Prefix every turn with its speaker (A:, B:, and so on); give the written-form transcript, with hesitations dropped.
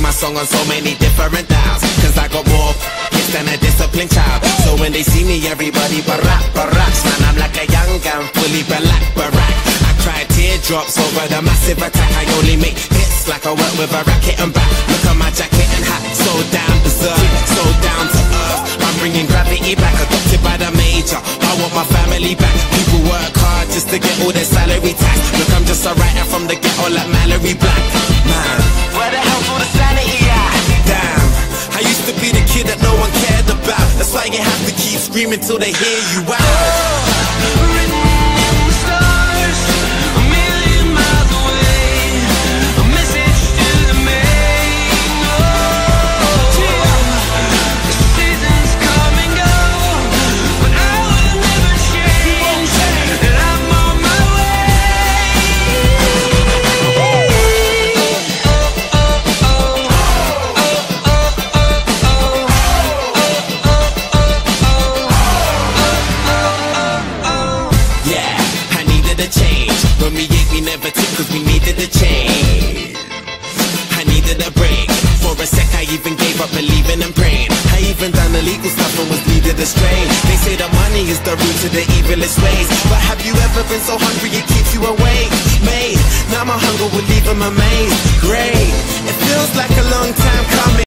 A: my song on so many different dials, cause I got more hits than a disciplined child. So when they see me, everybody baracks. Man, I'm like a young gun, fully barack. I cry teardrops over the massive attack. I only make hits like I work with a racket and back. Look at my jacket and hat, so down berserk, so down to earth. I'm bringing gravity back, adopted by the major. I want my family back. People work hard just to get all their salary tax. Look, I'm just a writer from the ghetto like Mallory Black. Man, where the hell's all the sanity at? Damn, I used to be the kid that no one cared about. That's why you have to keep screaming till they hear you out. When we ate, we never took, cause we needed a change. I needed a break. For a sec, I even gave up believing and praying. I even done illegal stuff and was needed astray. They say that money is the root to the evilest ways, but have you ever been so hungry it keeps you awake? Mate, now my hunger will leave them amazed. Great, it feels like a long time coming.